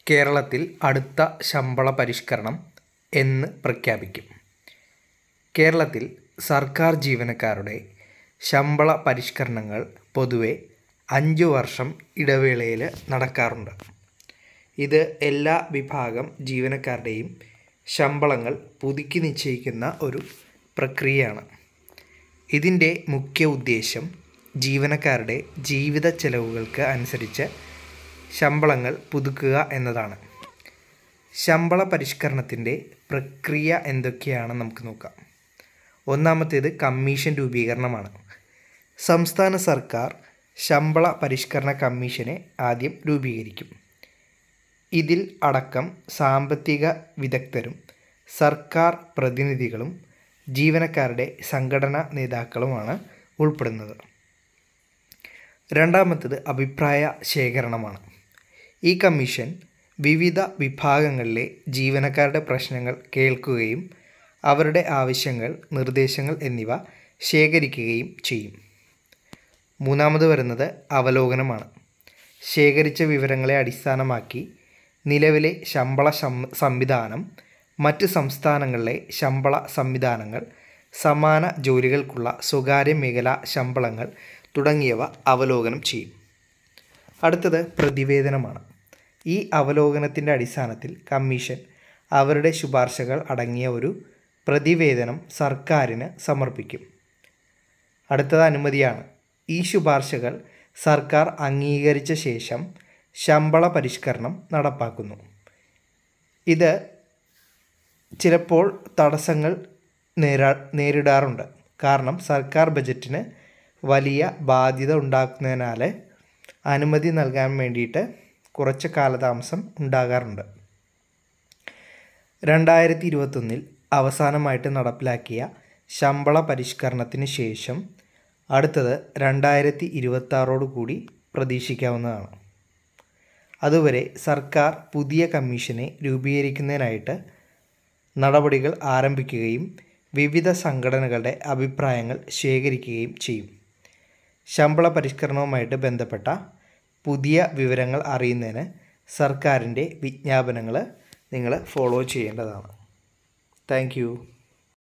കേരളത്തിൽ അടുത്ത ശമ്പള പരിഷ്കരണം എന്ന് പ്രഖ്യാപിക്കും. കേരളത്തിൽ സർക്കാർ ജീവനക്കാരുടെ ശമ്പള പരിഷ്കരണങ്ങൾ പൊതുവെ 5 വർഷം ഇടവേളയിൽ നടക്കാറുണ്ട്. ഇത് എല്ലാ വിഭാഗം ജീവനക്കാരുടെയും ശമ്പളങ്ങൾ പുതുക്കി നിശ്ചയിക്കുന്ന ഒരു പ്രക്രിയയാണ്. ഇതിൻ്റെ മുഖ്യ ഉദ്ദേശം ജീവനക്കാരുടെ ജീവിത ചെലവുകൾക്ക് അനുസരിച്ച് ശമ്പളങ്ങൾ പുതുക്കുക എന്നതാണ്. ശമ്പള പരിഷ്കരണത്തിൻ്റെ പ്രക്രിയ എന്തൊക്കെയാണെന്ന് നമുക്ക് നോക്കാം. ഒന്നാമത്തേത് കമ്മീഷൻ രൂപീകരണമാണ്. സംസ്ഥാന സർക്കാർ ശമ്പള പരിഷ്കരണ കമ്മീഷനെ ആദ്യം രൂപീകരിക്കും. ഇതിൽ അടക്കം സാമ്പത്തിക വിദഗ്ധരും സർക്കാർ പ്രതിനിധികളും ജീവനക്കാരുടെ സംഘടനാ നേതാക്കളുമാണ് ഉൾപ്പെടുന്നത്. രണ്ടാമത്തേത് അഭിപ്രായ ശേഖരണമാണ്. ഈ കമ്മീഷൻ വിവിധ വിഭാഗങ്ങളിലെ ജീവനക്കാരുടെ പ്രശ്നങ്ങൾ കേൾക്കുകയും അവരുടെ ആവശ്യങ്ങൾ, നിർദ്ദേശങ്ങൾ എന്നിവ ശേഖരിക്കുകയും ചെയ്യും. മൂന്നാമത് വരുന്നത് അവലോകനമാണ്. ശേഖരിച്ച വിവരങ്ങളെ അടിസ്ഥാനമാക്കി നിലവിലെ ശമ്പള സംവിധാനം, മറ്റ് സംസ്ഥാനങ്ങളിലെ ശമ്പള സംവിധാനങ്ങൾ, സമാന ജോലികൾക്കുള്ള സ്വകാര്യ മേഖലാ ശമ്പളങ്ങൾ തുടങ്ങിയവ അവലോകനം ചെയ്യും. അടുത്തത് പ്രതിവേദനമാണ്. ഈ അവലോകനത്തിൻ്റെ അടിസ്ഥാനത്തിൽ കമ്മീഷൻ അവരുടെ ശുപാർശകൾ അടങ്ങിയ ഒരു പ്രതിവേദനം സർക്കാരിന് സമർപ്പിക്കും. അടുത്തത് അനുമതിയാണ്. ഈ ശുപാർശകൾ സർക്കാർ അംഗീകരിച്ച ശേഷം ശമ്പള പരിഷ്കരണം നടപ്പാക്കുന്നു. ഇത് ചിലപ്പോൾ തടസ്സങ്ങൾ നേരിടാറുണ്ട്. കാരണം സർക്കാർ ബജറ്റിന് വലിയ ബാധ്യത ഉണ്ടാക്കുന്നതിനാൽ അനുമതി നൽകാൻ വേണ്ടിയിട്ട് കുറച്ച് കാലതാമസം ഉണ്ടാകാറുണ്ട്. 2021 അവസാനമായിട്ട് നടപ്പിലാക്കിയ ശമ്പള പരിഷ്കരണത്തിന് ശേഷം അടുത്തത് 2026 കൂടി പ്രതീക്ഷിക്കാവുന്നതാണ്. അതുവരെ സർക്കാർ പുതിയ കമ്മീഷനെ രൂപീകരിക്കുന്നതിനായിട്ട് നടപടികൾ ആരംഭിക്കുകയും വിവിധ സംഘടനകളുടെ അഭിപ്രായങ്ങൾ ശേഖരിക്കുകയും ചെയ്യും. ശമ്പള പരിഷ്കരണവുമായിട്ട് ബന്ധപ്പെട്ട പുതിയ വിവരങ്ങൾ അറിയുന്നതിന് സർക്കാരിൻ്റെ വിജ്ഞാപനങ്ങൾ നിങ്ങൾ ഫോളോ ചെയ്യേണ്ടതാണ്. താങ്ക്